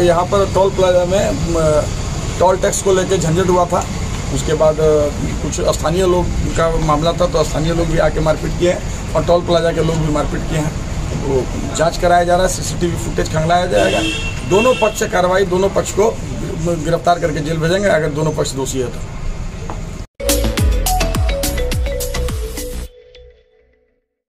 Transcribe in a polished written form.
यहाँ पर toll plaza में टोल टैक्स को लेकर झंझट हुआ था। उसके बाद कुछ स्थानीय लोग का मामला था, तो स्थानीय लोग भी आके मारपीट किए हैं और टोल प्लाजा के लोग भी मारपीट किए हैं। तो जांच कराया जा रहा है, सीसीटीवी फुटेज खंगलाया जाएगा। दोनों पक्ष से कार्रवाई, दोनों पक्ष को गिरफ्तार करके जेल भेजेंगे अगर दोनों पक्ष दोषी है तो।